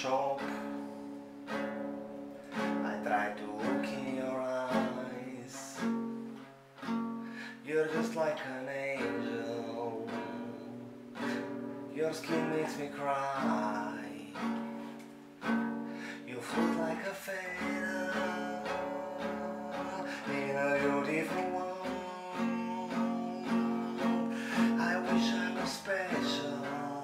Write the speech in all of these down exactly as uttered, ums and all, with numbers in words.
shop. I try to look in your eyes. You're just like an angel. Your skin makes me cry. You float like a feather in a beautiful world. I wish I was special.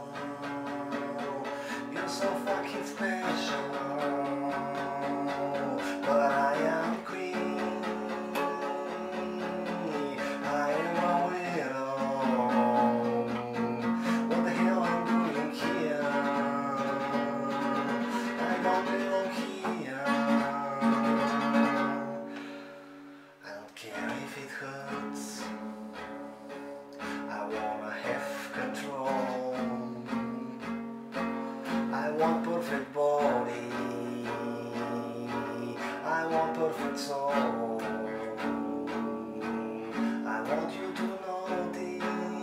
You're so fucking special. But I am queen. I am a widow. What the hell I'm doing here? I don't belong here. I don't care if it hurts. I wanna have control. I want perfect body. I want perfect soul. I want you to notice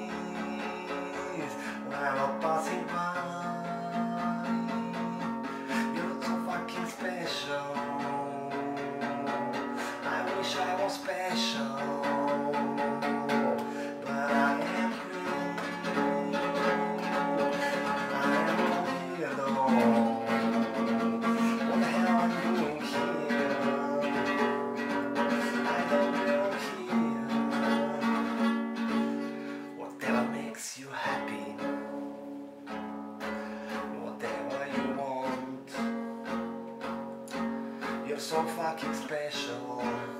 when I'm not passing by. You're so fucking special. I wish I was special, but I am green. I am a weirdo. What the hell am I doing here? I don't belong here. Whatever makes you happy, whatever you want. You're so fucking special.